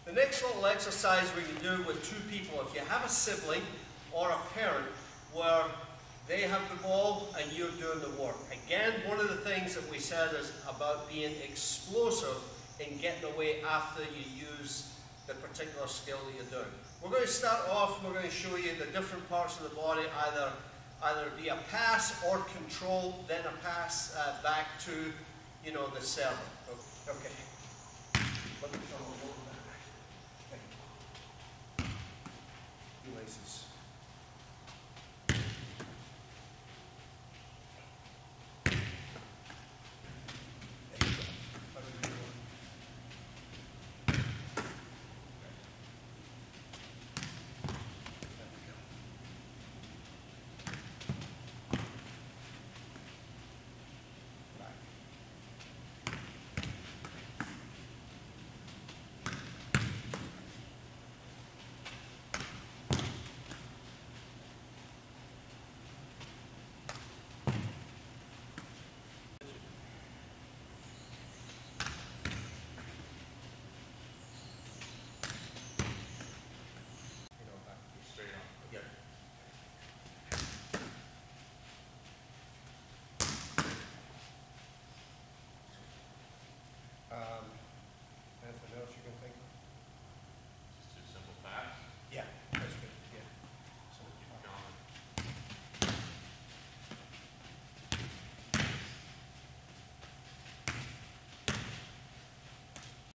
The next little exercise we can do with two people, if you have a sibling or a parent where they have the ball and you're doing the work. Again, one of the things that we said is about being explosive in getting away after you use the particular skill that you're doing. We're going to start off, we're going to show you the different parts of the body, either be a pass or control, then a pass back to, you know, the server. Okay. Let me throw a little bit back. Okay. Two laces.